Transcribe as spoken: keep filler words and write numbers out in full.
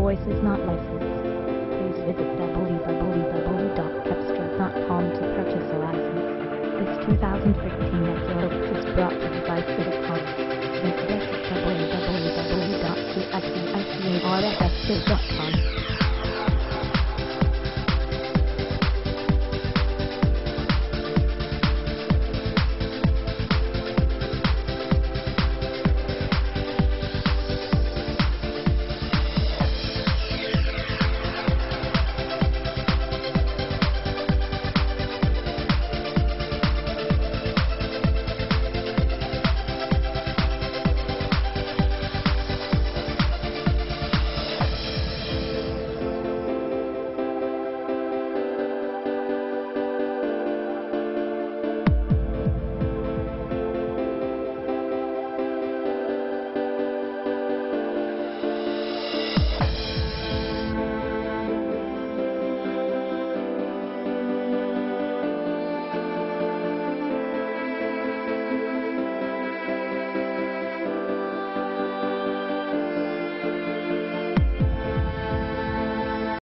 voice is not licensed. Please visit w w w dot cepstral dot com to purchase a license. This two thousand fifteen episode is brought to you by Civicon. Visit us at w w w dot civicon dot com.